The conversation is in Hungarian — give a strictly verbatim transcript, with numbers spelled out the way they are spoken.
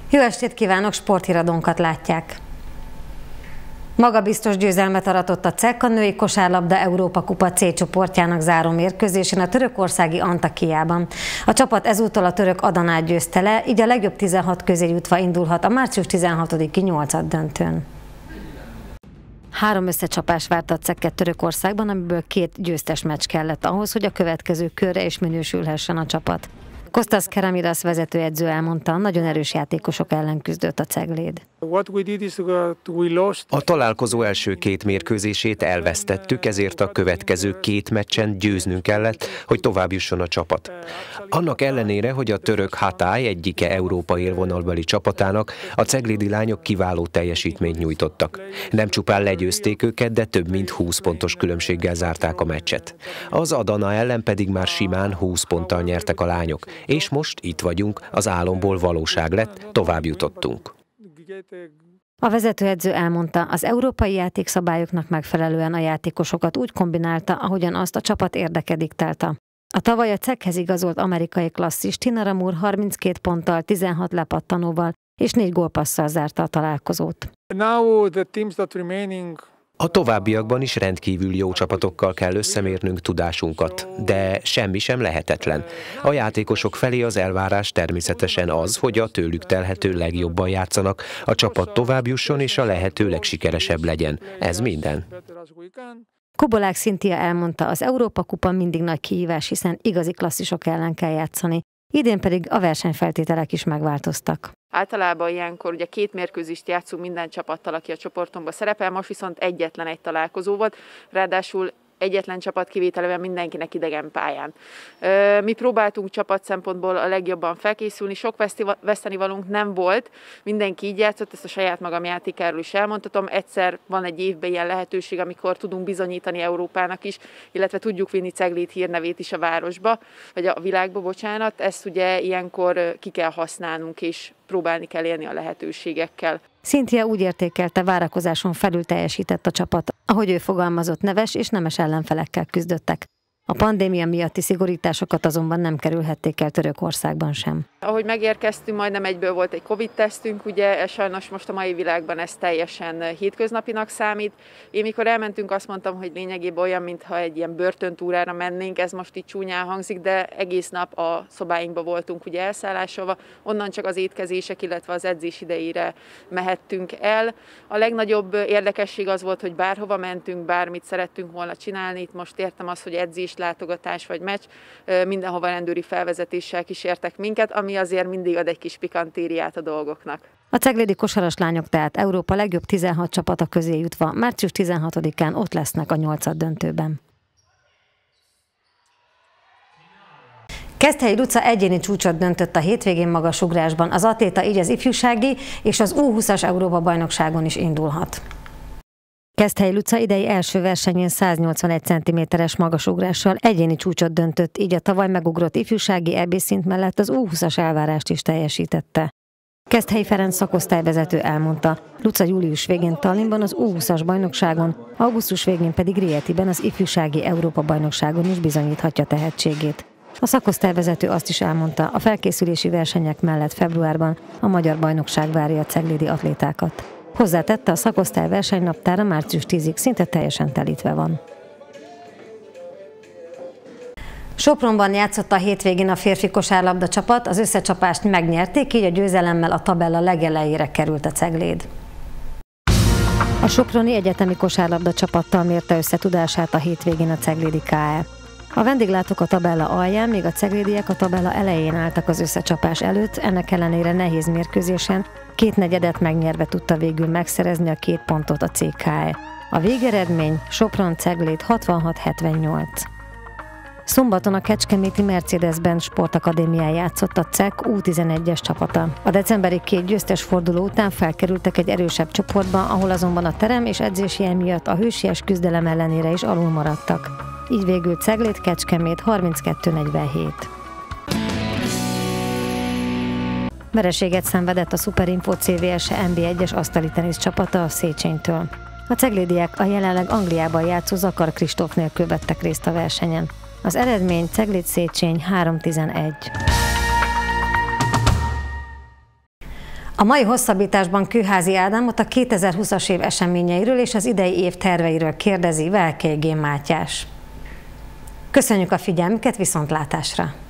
Jó estét kívánok, sporthíradónkat látják. Magabiztos győzelmet aratott a cé e ká női kosárlabda Európa Kupa C csoportjának záró mérkőzésén a törökországi Antakyában. A csapat ezúttal a török Adanát győzte le, így a legjobb tizenhat közé jutva indulhat a március tizenhatodiki nyolcaddöntőn. Három összecsapás várt a cé e ká Törökországban, amiből két győztes meccs kellett ahhoz, hogy a következő körre is minősülhessen a csapat. Kostas Keramidas vezetőedző elmondta, nagyon erős játékosok ellen küzdött a Cegléd. A találkozó első két mérkőzését elvesztettük, ezért a következő két meccsen győznünk kellett, hogy tovább jusson a csapat. Annak ellenére, hogy a török Hatay egyike Európa élvonalbeli csapatának, a ceglédi lányok kiváló teljesítményt nyújtottak. Nem csupán legyőzték őket, de több mint húsz pontos különbséggel zárták a meccset. Az Adana ellen pedig már simán húsz ponttal nyertek a lányok, és most itt vagyunk, az álomból valóság lett, tovább jutottunk. A vezetőedző elmondta, az európai játékszabályoknak megfelelően a játékosokat úgy kombinálta, ahogyan azt a csapat érdeke diktálta. A tavaly a cé e ká-hez igazolt amerikai klasszis Tina Ramur harminckét ponttal, tizenhat lepattanóval és négy gólpasszal zárta a találkozót. A továbbiakban is rendkívül jó csapatokkal kell összemérnünk tudásunkat, de semmi sem lehetetlen. A játékosok felé az elvárás természetesen az, hogy a tőlük telhető legjobban játszanak, a csapat tovább jusson és a lehető legsikeresebb legyen. Ez minden. Kobolák Szintia elmondta, az Európa Kupa mindig nagy kihívás, hiszen igazi klasszisok ellen kell játszani. Idén pedig a versenyfeltételek is megváltoztak. Általában ilyenkor ugye két mérkőzést játszunk minden csapattal, aki a csoportomban szerepel, most viszont egyetlen egy találkozó volt, ráadásul egyetlen csapat kivételével mindenkinek idegen pályán. Mi próbáltunk csapat szempontból a legjobban felkészülni, sok vesztenivalónk nem volt, mindenki így játszott, ezt a saját magam játékáról is elmondhatom. Egyszer van egy évben ilyen lehetőség, amikor tudunk bizonyítani Európának is, illetve tudjuk vinni Cegléd hírnevét is a városba, vagy a világba, bocsánat, ezt ugye ilyenkor ki kell használnunk, és próbálni kell élni a lehetőségekkel. Szintia úgy értékelte, várakozáson felül teljesített a csapat, ahogy ő fogalmazott, neves és nemes ellenfelekkel küzdöttek. A pandémia miatti szigorításokat azonban nem kerülhették el Törökországban sem. Ahogy megérkeztünk, majdnem egyből volt egy Covid-tesztünk, ugye sajnos most a mai világban ez teljesen hétköznapinak számít. Én mikor elmentünk, azt mondtam, hogy lényegében olyan, mintha egy ilyen börtöntúrára mennénk, ez most így csúnyán hangzik, de egész nap a szobáinkba voltunk ugye elszállásolva, onnan csak az étkezések, illetve az edzés idejére mehettünk el. A legnagyobb érdekesség az volt, hogy bárhova mentünk, bármit szerettünk volna csinálni, itt most értem azt, hogy edzés, látogatás vagy meccs, mindenhova rendőri felvezetéssel kísértek minket, ami azért mindig ad egy kis pikantériát a dolgoknak. A ceglédi kosaras lányok tehát Európa legjobb tizenhat csapata közé jutva március tizenhatodikán ott lesznek a nyolcaddöntőben. Keszthelyi Luca egyéni csúcsot döntött a hétvégén magasugrásban. Az atléta így az ifjúsági és az U húszas Európa-bajnokságon is indulhat. Keszthelyi Luca idei első versenyén száznyolcvanegy centiméteres magasugrással egyéni csúcsot döntött, így a tavaly megugrott ifjúsági é bé szint mellett az U húszas elvárást is teljesítette. Keszthelyi Ferenc szakosztályvezető elmondta, Luca július végén Tallinnban az U húszas bajnokságon, augusztus végén pedig Rietiben az ifjúsági Európa-bajnokságon is bizonyíthatja tehetségét. A szakosztályvezető azt is elmondta, a felkészülési versenyek mellett februárban a magyar bajnokság várja a ceglédi atlétákat. Hozzátette, a szakosztály versenynaptára március tízig szinte teljesen telítve van. Sopronban játszott a hétvégén a férfi kosárlabda csapat, az összecsapást megnyerték, így a győzelemmel a tabella legelejére került a Cegléd. A soproni egyetemi kosárlabda csapattal mérte össze tudását a hétvégén a ceglédi ká e. A vendéglátók a tabella alján, míg a ceglédiek a tabella elején álltak az összecsapás előtt, ennek ellenére nehéz mérkőzésen két negyedet megnyerve tudta végül megszerezni a két pontot a cé ká e. A végeredmény Sopron-Cegléd hatvanhat hetvennyolc. Szombaton a kecskeméti Mercedes-Benz Sportakadémián játszott a cé e ká U tizenegyes csapata. A decemberi két győztes forduló után felkerültek egy erősebb csoportba, ahol azonban a terem és edzési hely miatt a hősies küzdelem ellenére is alul maradtak. Így végül Cegléd Kecskemét harminckettő negyvenhét. Vereséget szenvedett a Superinfo cé vé es en bé egyes asztali tenisz csapata a Széchenytől. A ceglédiek a jelenleg Angliában játszó Zakar Kristóf nélkül vettek részt a versenyen. Az eredmény Cegléd-Széchenyi három tizenegy. A mai hosszabbításban Kőházi Ádámot a kétezer-húszas év eseményeiről és az idei év terveiről kérdezi Velkei G. Mátyás. Köszönjük a figyelmüket, viszontlátásra!